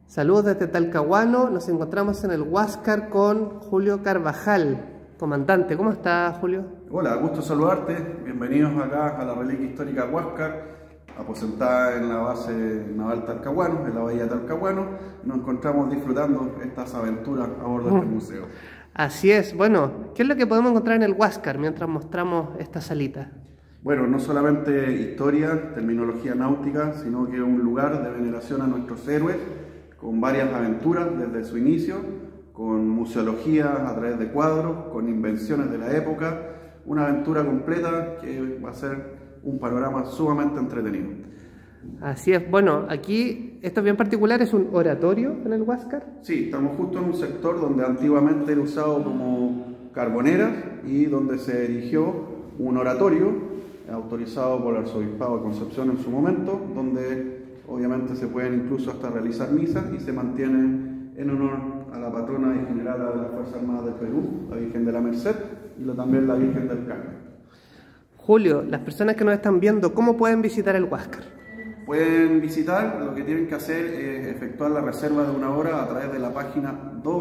Saludos desde Talcahuano, nos encontramos en el Huáscar con Julio Carvajal. Comandante, ¿cómo está, Julio? Hola, gusto saludarte, bienvenidos acá a la reliquia histórica Huáscar, aposentada en la base naval Talcahuano, en la bahía de Talcahuano. Nos encontramos disfrutando estas aventuras a bordo de este museo. Así es, bueno, ¿qué es lo que podemos encontrar en el Huáscar mientras mostramos esta salita? Bueno, no solamente historia, terminología náutica, sino que es un lugar de veneración a nuestros héroes, con varias aventuras desde su inicio, con museología a través de cuadros, con invenciones de la época, una aventura completa que va a ser un panorama sumamente entretenido. Así es, bueno, aquí, esto es bien particular, es un oratorio en el Huáscar. Sí, estamos justo en un sector donde antiguamente era usado como carbonera y donde se erigió un oratorio autorizado por el arzobispado de Concepción en su momento, donde obviamente se pueden incluso hasta realizar misas y se mantiene en honor a la patrona y generala de las Fuerzas Armadas del Perú, la Virgen de la Merced, y también la Virgen del Carmen. Julio, las personas que nos están viendo, ¿cómo pueden visitar el Huáscar? Pueden visitar, lo que tienen que hacer es efectuar la reserva de una hora a través de la página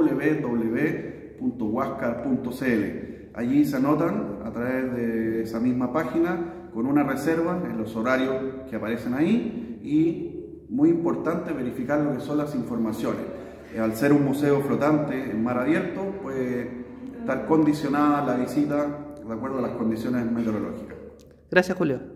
www.huáscar.cl. Allí se anotan a través de esa misma página con una reserva en los horarios que aparecen ahí y, muy importante, verificar lo que son las informaciones. Al ser un museo flotante en mar abierto, puede estar condicionada la visita de acuerdo a las condiciones meteorológicas. Gracias, Julio.